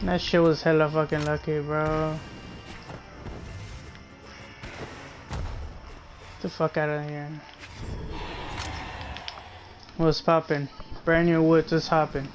That shit was hella fucking lucky, bro. Get the fuck out of here. What's poppin'? Brand new wood just hopping.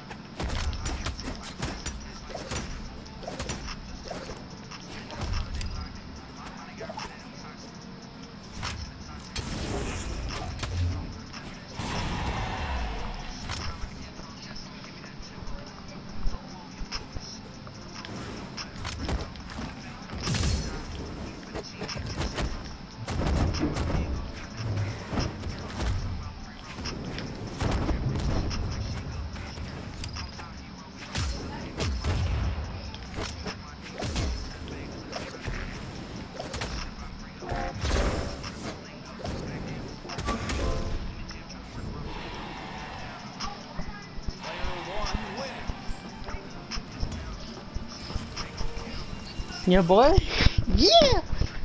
Yeah, boy. Yeah.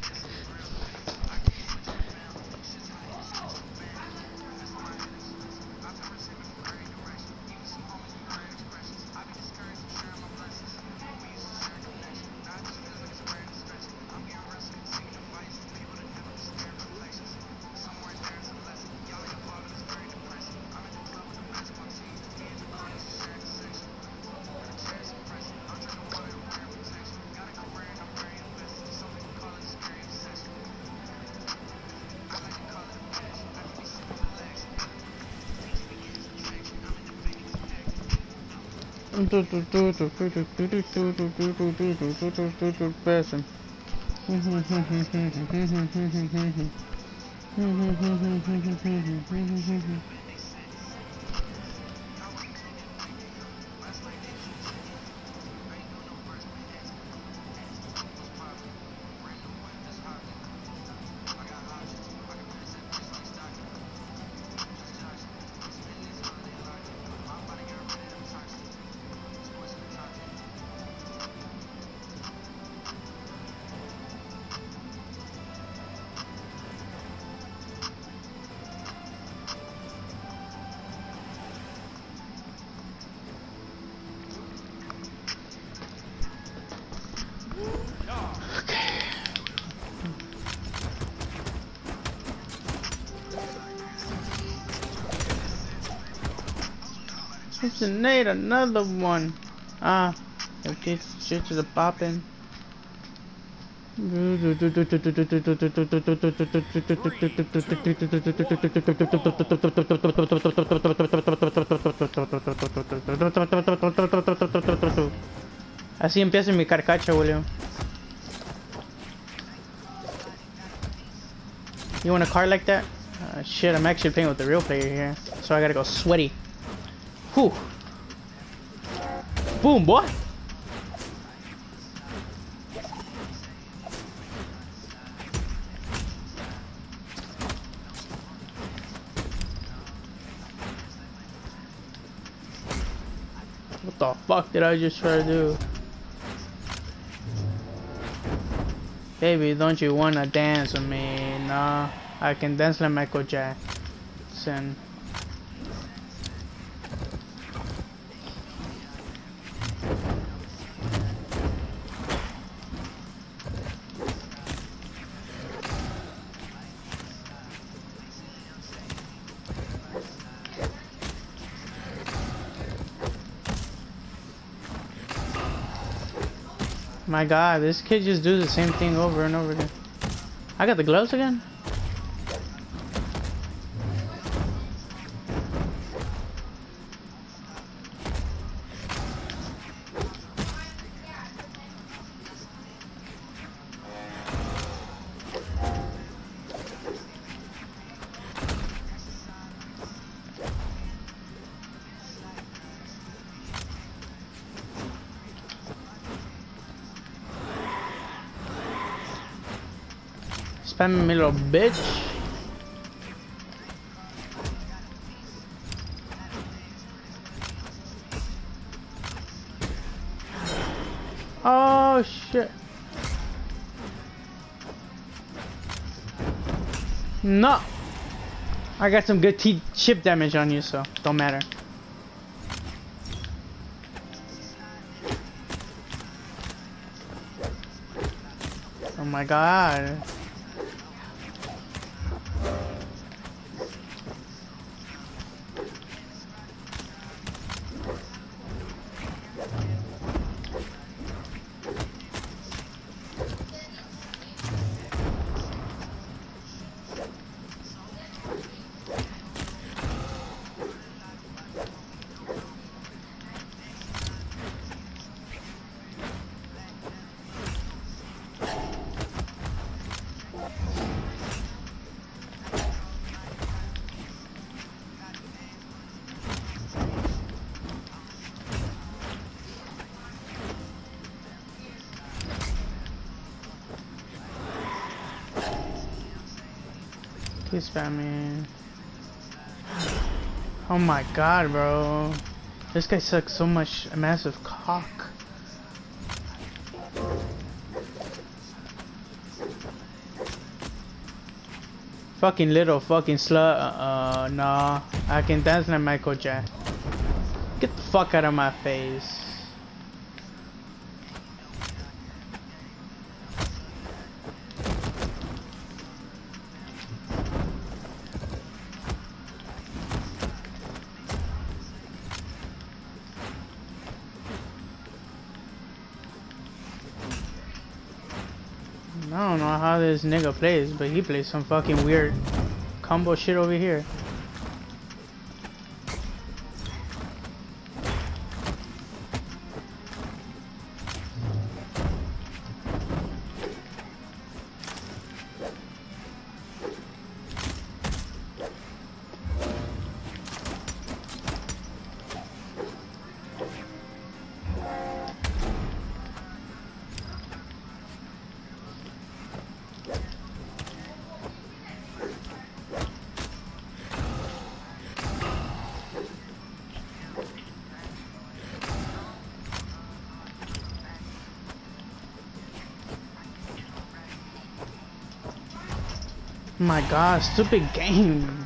Person. Need another one. Okay, shit to the poppin'. Así empieza mi carcacha, William. You want a car like that? Shit, I'm actually playing with the real player here, so I gotta go sweaty. Whew. Boom, boy. What the fuck did I just try to do? Baby, don't you wanna dance with me? Nah, I can dance like Michael Jackson. My god, this kid just do the same thing over and over again. I got the gloves again? Spam me, little bitch. Oh shit. No. I got some good chip damage on you, so don't matter. my god. Keep spamming. Oh my god, bro. This guy sucks so much massive cock. Fucking little fucking slut. Nah. I can dance like Michael Jackson. Get the fuck out of my face. I don't know how this nigga plays, but he plays some fucking weird combo shit over here. My god, stupid game.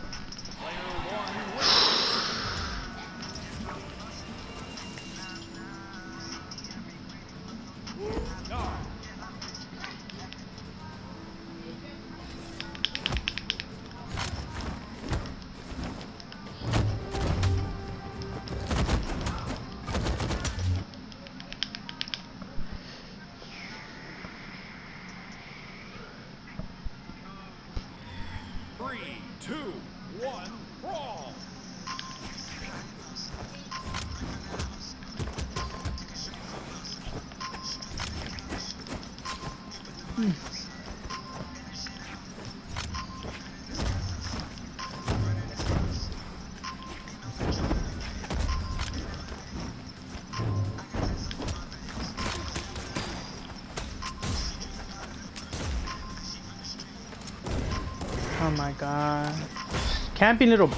Oh my god. Camping little.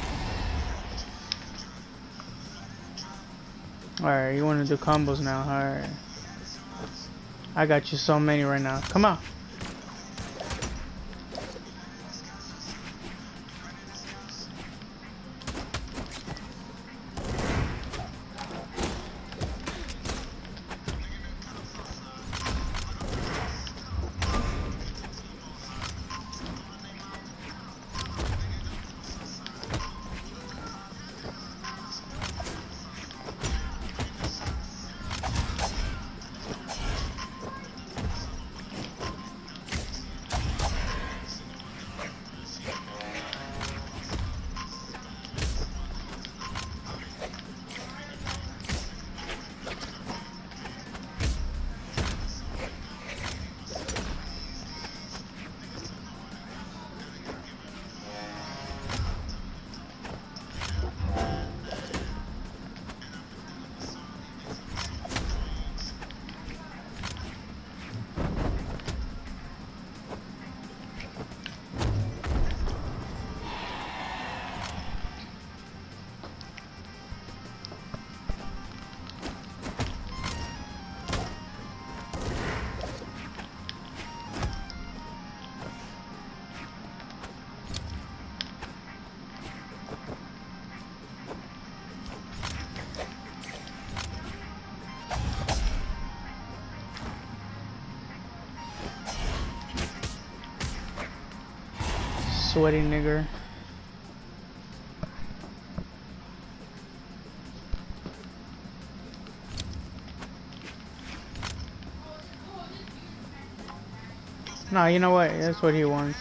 Alright, you wanna do combos now, alright. I got you so many right now. Come on. sweaty nigger. No, you know what? That's what he wants.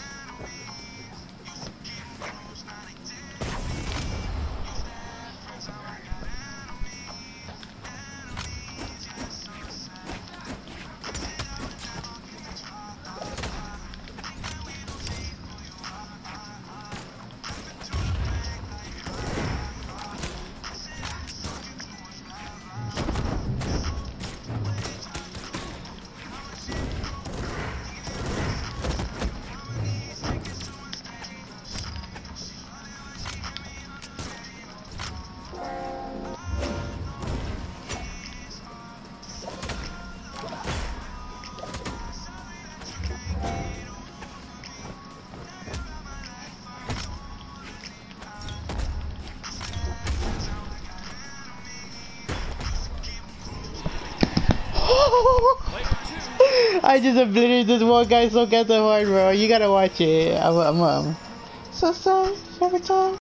I just obliterated this one guy so goddamn hard, bro. You gotta watch it. I'm so sorry every time.